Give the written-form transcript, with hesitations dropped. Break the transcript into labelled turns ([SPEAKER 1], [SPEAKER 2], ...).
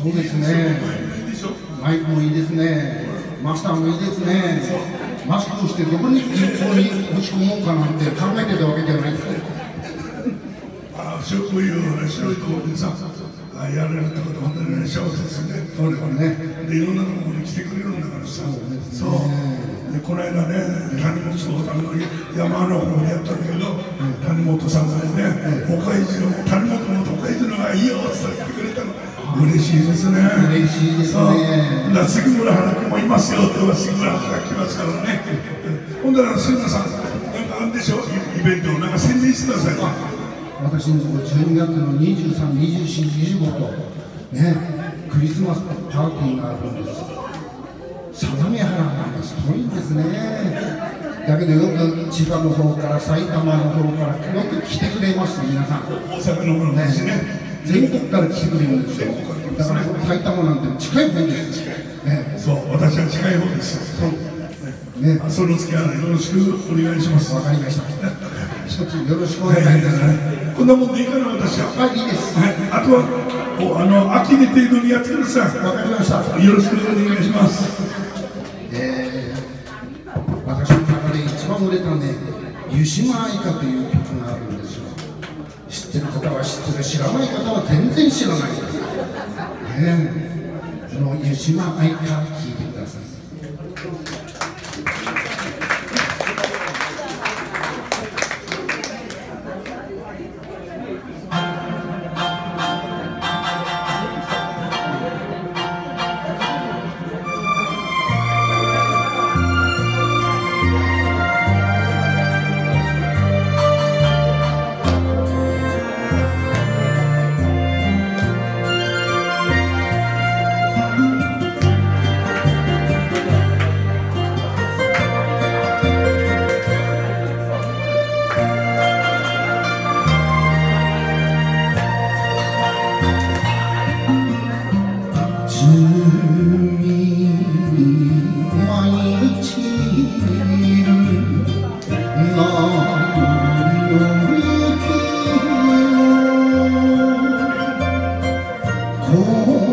[SPEAKER 1] そうですね。マイクもいいですね。マスターもいいですね。マスクをしてどこに銀行に持ち込もうかなんて考えてたわけじゃないですか。
[SPEAKER 2] こういう白いところでさ、やられたこと本当に幸せですね。
[SPEAKER 1] そうですね。
[SPEAKER 2] で、いろんなところに来てくれるんだからさ。そう。で、この間ね、谷本さんの山の方でやったんだけど、谷本さんがね、谷本の都会人のがいいよって言ってくれたの。嬉しいですね。
[SPEAKER 1] 嬉しいですね。
[SPEAKER 2] 杉村花子もいますよって言えば杉村花子が来ますからね。ほんだら杉村さん、なんかあるんでしょ、イベントをなんか宣伝してください。
[SPEAKER 1] 私の12月の23、24、25とね、クリスマスパーティーがあるんです。相模原なんです遠いんですね。だけどよく千葉の方から埼玉の方からよく来てくれます、皆さん。
[SPEAKER 2] 大阪の方ね、
[SPEAKER 1] 全国から来てくれるんですよ。だから埼玉なんて近い方です。
[SPEAKER 2] そう、私は近い方です。ね、その付き合いよろしくお願いします。
[SPEAKER 1] わかりました。一つよろしくお願いします。
[SPEAKER 2] こんなもんでいいかな、私は。
[SPEAKER 1] はい、いいです。
[SPEAKER 2] あとは、秋に程度にやってください。
[SPEAKER 1] わかりました。
[SPEAKER 2] よろしくお願いします。
[SPEAKER 1] 私の中で一番売れたね、湯島愛歌という曲があるんですよ。知ってる方は知ってる、知らない方は全然知らないです。その湯島愛歌、聴いてください。Oh